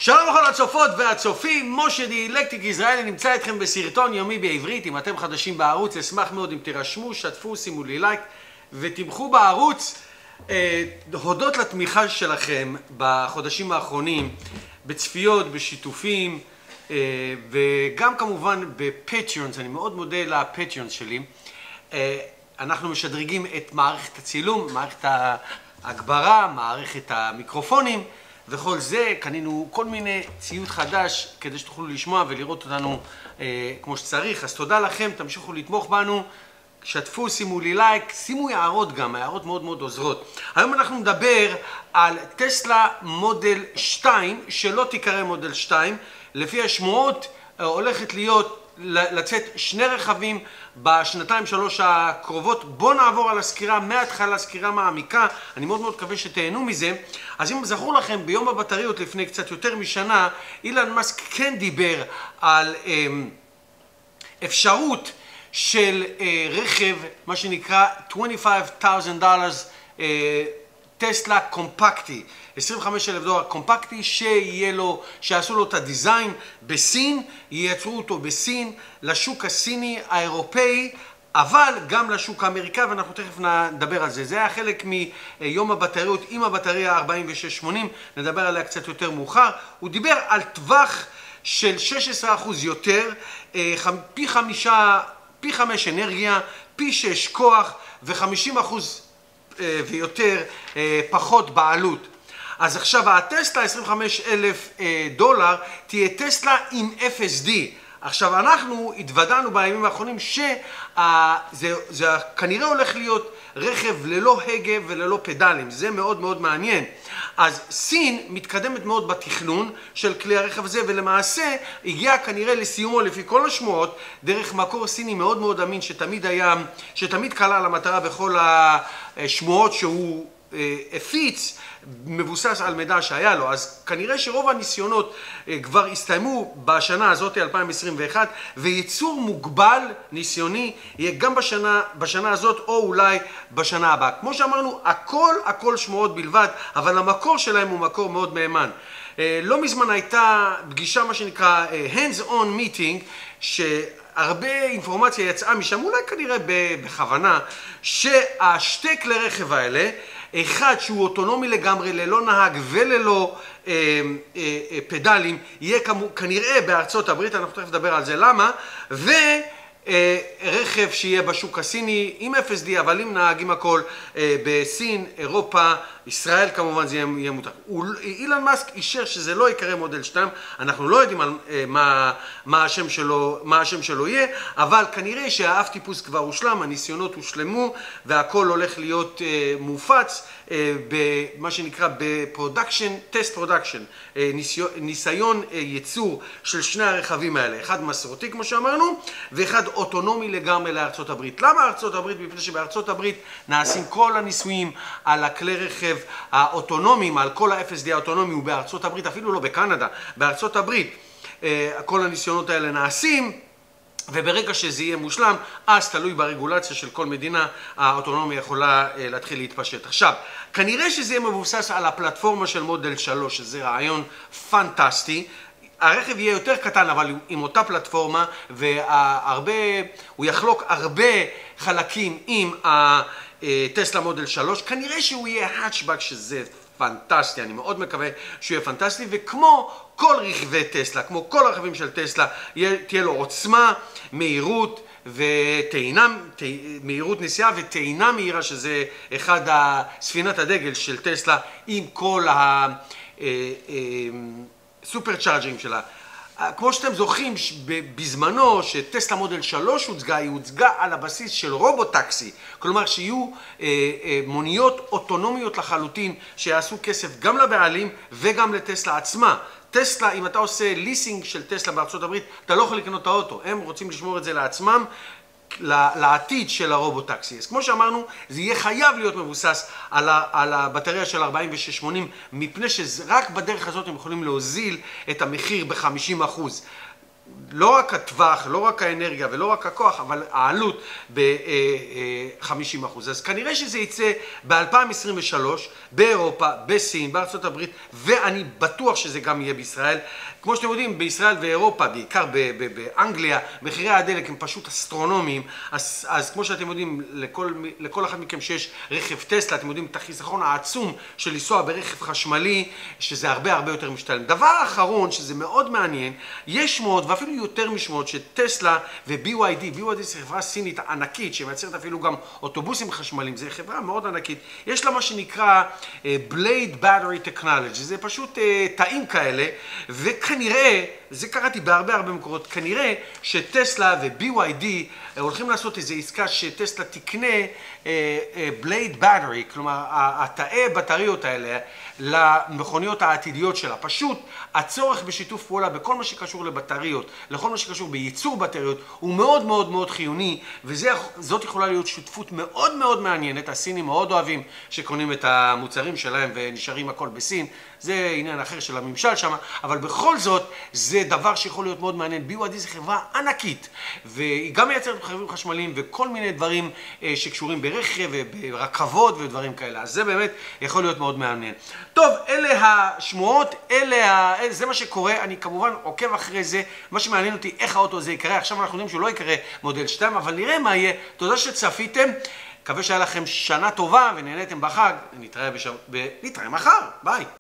שלום לכל הצופות והצופים, משה דיאלקטיק ישראלי נמצא איתכם בסרטון יומי בעברית. אם אתם חדשים בערוץ, אשמח מאוד אם תירשמו, שתפו, שימו לי לייק ותמכו בערוץ. הודות לתמיכה שלכם בחודשים האחרונים, בצפיות, בשיתופים וגם כמובן בפטריונס, אני מאוד מודה לפטריונס שלי. אנחנו משדרגים את מערכת הצילום, מערכת ההגברה, מערכת המיקרופונים וכל זה. קנינו כל מיני ציוד חדש כדי שתוכלו לשמוע ולראות אותנו כמו שצריך. אז תודה לכם, תמשיכו לתמוך בנו, שתפו, שימו לי לייק, שימו הערות גם, הערות מאוד מאוד עוזרות. היום אנחנו נדבר על טסלה מודל 2, שלא תיקרא מודל 2. לפי השמועות הולכת לצאת שני רכבים בשנתיים שלוש הקרובות. בואו נעבור על הסקירה מההתחלה, סקירה מעמיקה. אני מאוד מאוד מקווה שתהנו מזה. אז אם זכור לכם, ביום הבטריות לפני קצת יותר משנה, אילן מאסק כן דיבר על אפשרות של רכב, מה שנקרא $25,000 טסלה קומפקטי, $25,000 קומפקטי, שיעשו לו את הדיזיין בסין, ייצרו אותו בסין, לשוק הסיני האירופאי, אבל גם לשוק האמריקאי, ואנחנו תכף נדבר על זה. זה היה חלק מיום הבטריות עם הבטריה 4680, נדבר עליה קצת יותר מאוחר. הוא דיבר על טווח של 16% יותר, פי 5 אנרגיה, פי 6 כוח ו50% ויותר פחות בעלות. אז עכשיו הטסלה $25,000 תהיה טסלה עם FSD. עכשיו אנחנו התוודענו בימים האחרונים שזה כנראה הולך להיות רכב ללא הגה וללא פדלים. זה מאוד מאוד מעניין. אז סין מתקדמת מאוד בתכנון של כלי הרכב הזה, ולמעשה הגיע כנראה לסיומו לפי כל השמועות דרך מקור סיני מאוד מאוד אמין שתמיד קלה על המטרה בכל השמועות שהוא הפיץ, מבוסס על מידע שהיה לו. אז כנראה שרוב הניסיונות כבר הסתיימו בשנה הזאת 2021, וייצור מוגבל ניסיוני יהיה גם בשנה הזאת או אולי בשנה הבאה. כמו שאמרנו, הכל שמועות בלבד, אבל המקור שלהם הוא מקור מאוד מהימן. לא מזמן הייתה פגישה, מה שנקרא hands on meeting, שהרבה אינפורמציה יצאה משם, אולי כנראה בכוונה, שהשתי כלי רכב האלה, אחד שהוא אוטונומי לגמרי, ללא נהג וללא פדלים, יהיה כנראה בארצות הברית, אנחנו תכף נדבר על זה למה, ורכב שיהיה בשוק הסיני עם FSD, אבל עם נהג, עם הכל, בסין, אירופה, ישראל כמובן זה יהיה מותר. אילן מאסק אישר שזה לא יקרה מודל 2, אנחנו לא יודעים מה השם שלו יהיה, אבל כנראה שהאב טיפוס כבר הושלם, הניסיונות הושלמו, והכל הולך להיות מופץ במה שנקרא טסט פרודקשן, ניסיון ייצור של שני הרכבים האלה, אחד מסורתי כמו שאמרנו, ואחד אוטונומי לגמרי לארצות הברית. למה ארצות הברית? מפני שבארצות הברית נעשים כל הניסויים על הכלי רכב האוטונומיים, על כל ה-FSD האוטונומי, הוא בארצות הברית, אפילו לא בקנדה, בארצות הברית כל הניסיונות האלה נעשים, וברגע שזה יהיה מושלם, אז תלוי ברגולציה של כל מדינה, האוטונומיה יכולה להתחיל להתפשט. עכשיו, כנראה שזה יהיה מבוסס על הפלטפורמה של מודל 3, שזה רעיון פנטסטי. הרכב יהיה יותר קטן, אבל עם אותה פלטפורמה, הוא יחלוק הרבה חלקים עם הטסלה מודל 3. כנראה שהוא יהיה האצ'בק, שזה פנטסטי, אני מאוד מקווה שהוא יהיה פנטסטי, וכמו כל רכבי טסלה, כמו כל הרכבים של טסלה, תהיה לו עוצמה, מהירות מהירות נסיעה וטעינה מהירה, שזה אחד ספינת הדגל של טסלה, עם כל סופר צ'ארג'ינג שלה. כמו שאתם זוכרים, בזמנו שטסלה מודל 3 היא הוצגה על הבסיס של רובוטקסי, כלומר שיהיו מוניות אוטונומיות לחלוטין שיעשו כסף גם לבעלים וגם לטסלה עצמה. טסלה, אם אתה עושה ליסינג של טסלה בארצות הברית, אתה לא יכול לקנות את האוטו, הם רוצים לשמור את זה לעצמם, לעתיד של הרובוטקסי. אז כמו שאמרנו, זה יהיה חייב להיות מבוסס על הבטריה של 4680, מפני שרק בדרך הזאת הם יכולים להוזיל את המחיר ב-50%. לא רק הטווח, לא רק האנרגיה ולא רק הכוח, אבל העלות ב-50%. אז כנראה שזה יצא ב-2023 באירופה, בסין, בארצות הברית, ואני בטוח שזה גם יהיה בישראל. כמו שאתם יודעים, בישראל ואירופה, בעיקר באנגליה, מחירי הדלק הם פשוט אסטרונומיים. אז כמו שאתם יודעים, לכל אחד מכם שיש רכב טסלה, אתם יודעים את החיסכון העצום של לנסוע ברכב חשמלי, שזה הרבה הרבה יותר משתלם. דבר אחרון, שזה מאוד מעניין, יש שמועות, ואפילו יותר משמועות, שטסלה ו-BYD, BYD זו חברה סינית ענקית, שמייצרת אפילו גם אוטובוסים חשמליים, זו חברה מאוד ענקית. יש לה מה שנקרא Blade Battery Technology, זה פשוט תאים כאלה, וכנראה, זה קראתי בהרבה מקורות, כנראה שטסלה ו-BYD הולכים לעשות איזו עסקה שטסלה תקנה Blade Battery, כלומר, התאי בטריות האלה, למכוניות העתידיות שלה. פשוט הצורך בשיתוף פעולה בכל מה שקשור לבטריות, לכל מה שקשור בייצור בטריות, הוא מאוד מאוד מאוד חיוני, וזאת יכולה להיות שותפות מאוד מאוד מעניינת. הסינים מאוד אוהבים שקונים את המוצרים שלהם ונשארים הכל בסין. זה עניין אחר של הממשל שם, אבל בכל זאת זה דבר שיכול להיות מאוד מעניין. BYD זה חברה ענקית, והיא גם מייצרת רכבים חשמליים וכל מיני דברים שקשורים ברכב וברכבות ודברים כאלה. אז זה באמת יכול להיות מאוד מעניין. טוב, אלה השמועות, זה מה שקורה. אני כמובן עוקב אחרי זה. מה שמעניין אותי, איך האוטו הזה יקרה. עכשיו אנחנו יודעים שהוא לא יקרה מודל 2, אבל נראה מה יהיה. תודה שצפיתם. מקווה שהיה לכם שנה טובה ונהניתם בחג. נתראה מחר. ביי.